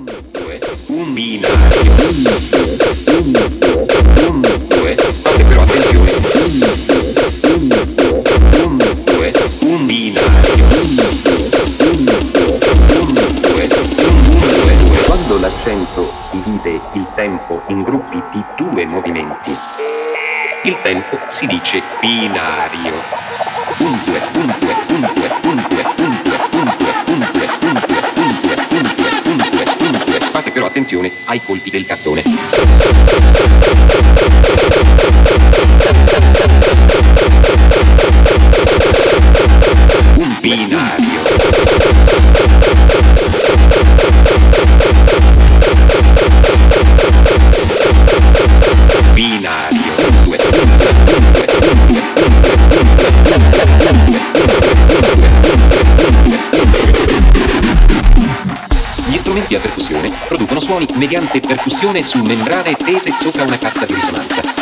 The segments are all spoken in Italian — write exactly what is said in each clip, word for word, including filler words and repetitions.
due, un binario. un, due, fate però attenzione. un, due, un binario. Quando l'accento divide il tempo in gruppi di due movimenti, il tempo si dice binario. un, due, un, due, un, due, un, due, un, due, un, due, un, due, un, due, un, due, un, due, un, due, un, due. Fate però attenzione ai colpi del cassone. Un binario. Binario. un, due, un, due, un, due, un, due, un, due, un, due. Gli strumenti a percussione producono suoni mediante percussione su membrane tese sopra una cassa di risonanza.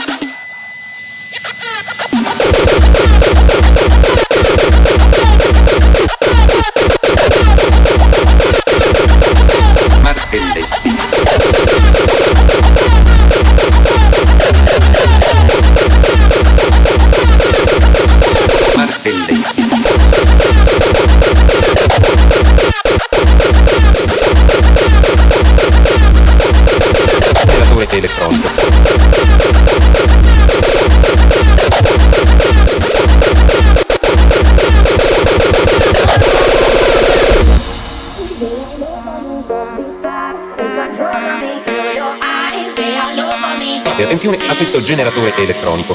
Elettronico. E attenzione a questo generatore elettronico.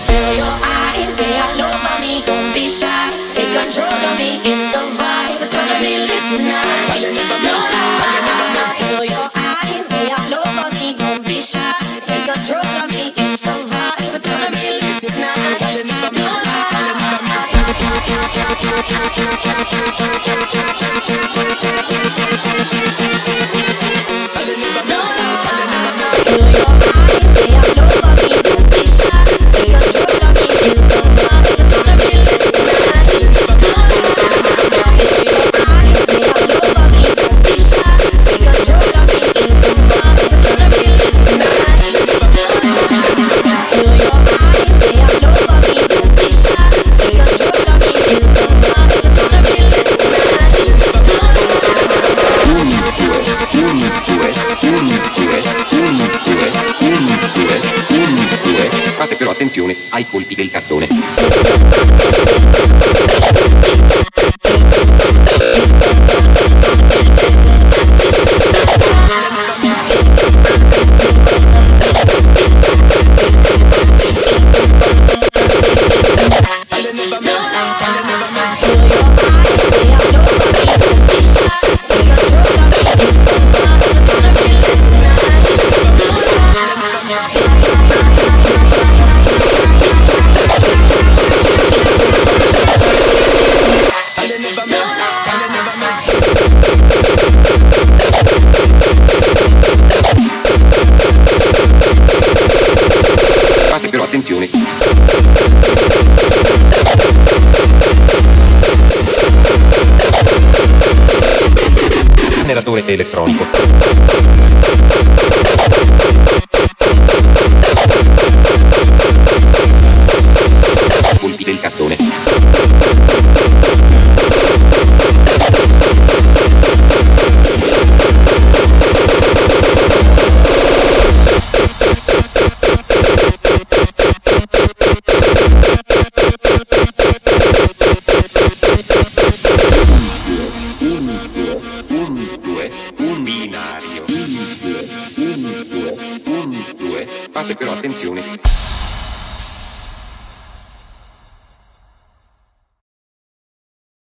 Fate però attenzione ai colpi del cassone. Fate però attenzione. Generatore elettronico. Colpi del cassone. Fate però attenzione.